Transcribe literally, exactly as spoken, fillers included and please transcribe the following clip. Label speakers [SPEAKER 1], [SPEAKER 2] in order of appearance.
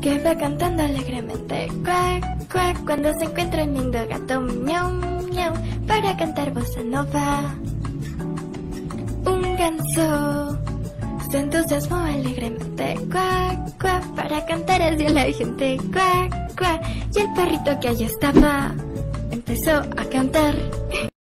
[SPEAKER 1] que va cantando alegremente, cuac, cuac, cuando se encuentra un lindo gato, miau, miau, para cantar bossa nova. Un ganso se entusiasmó alegremente, cuac, cuac, para cantar hacia la gente, cuac, cuac, y el perrito que allí estaba empezó a cantar.